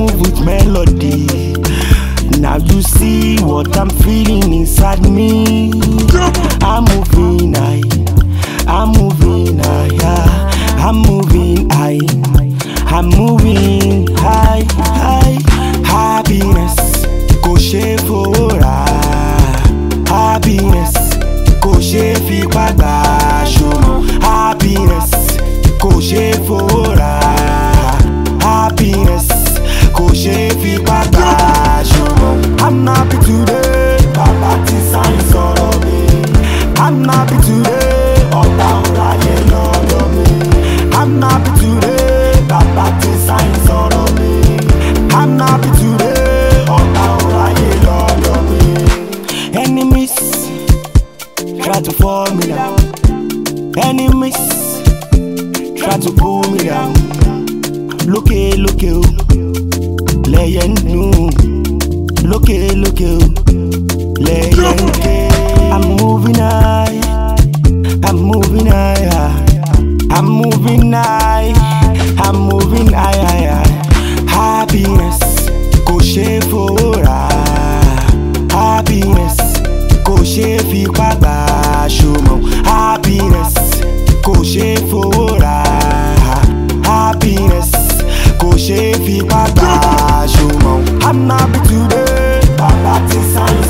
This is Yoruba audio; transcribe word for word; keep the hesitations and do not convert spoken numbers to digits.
move with melody. Now you see what I'm feeling inside me. I'm moving high, I'm moving high, I'm moving high, I'm moving high, high. Happiness, kò ṣe fowó rà. Happiness, kò ṣe fipá gbà. Ṣùgbọ́n happiness, kò ṣe fowó rà. Happiness, kò ṣe fipá gbà. Ṣùgbọ́n I'm happy today, bàbá ti sáyìn sọ̀rọ̀ mi. I'm happy today, ọ̀tá ò ráyè lọ́dọ̀ mi. I'm happy today, bàbá ti sáyìn sọ̀rọ̀ mi. I'm happy today, ọ̀tá ò ráyè lọ́dọ̀ mi. Enemies try to fall me down. Enemies try to pull me down. Lókè lókè o, lẹ́yẹ̀ ń dùn. Lókè lókè o, lẹ́yẹ̀ ń ké. I'm moving high, I'm moving high, I'm moving high, I'm moving high, high, high. Happiness, kò ṣe fowó rà. Happiness, kò ṣe fipá gbà. Ṣùgbọ́n happiness, kò ṣe fowó rà. Happiness, kò ṣe fipá gbà. Ṣùgbọ́n I'm happy today, bàbá ti sáyìn